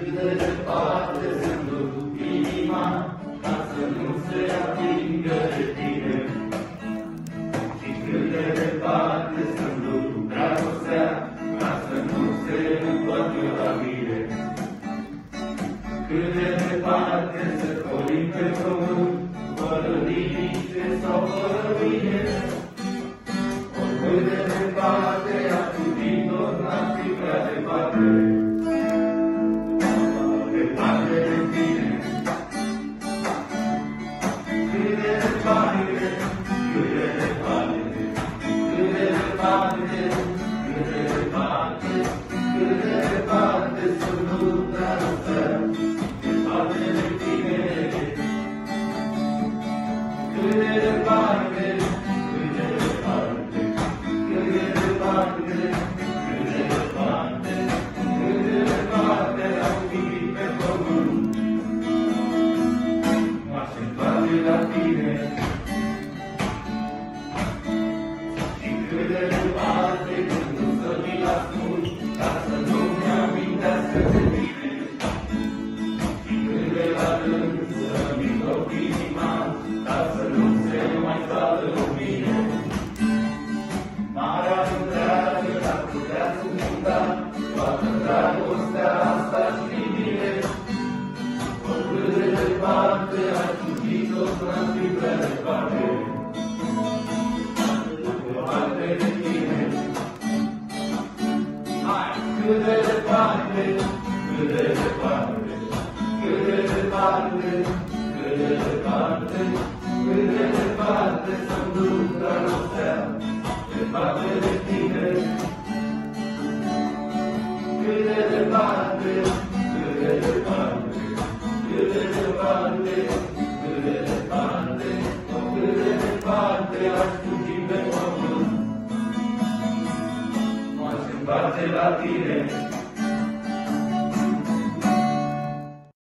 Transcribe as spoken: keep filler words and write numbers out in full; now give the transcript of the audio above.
cât de departe să-mi duc inima, ca să nu se atingă de tine. Și cât de departe să-mi duc dragostea, ca să nu se întoarcă la mine. Cât de departe să colim pe pământ, fără liniște sau fără mine. Oricât de departe aș fi tot, n-aș fi prea departe. Departe de tine. Cât de departe, cât de departe, cât de departe, cât de departe, cât de departe să-mi duc dragostea. Departe de tine. Cât de departe, cât de departe, cât de departe, cât de departe, cât de departe aș fi pe pământ. M-aș întoarce la tine. Și cât de departe, când nu să mi-l ascund, ca să nu-mi amintească de tine. Și cât de la rând să-mi întorc inima, ca să nu se mai vadă în mine. Marea întreagă ar putea sufunda toată dragostea asta și bine. Oricât de departe aș fugi, tot n-aș fi prea departe. Departe de tine. Hai! Cât de departe, cât de departe, cât de departe, cât de departe, cât de departe să-mi duc dragostea, departe de tine. Cât de departe, cât de departe, cât de departe, cât de departe, cât de departe aș fugi pe pământ. M-aș întoarce la tine.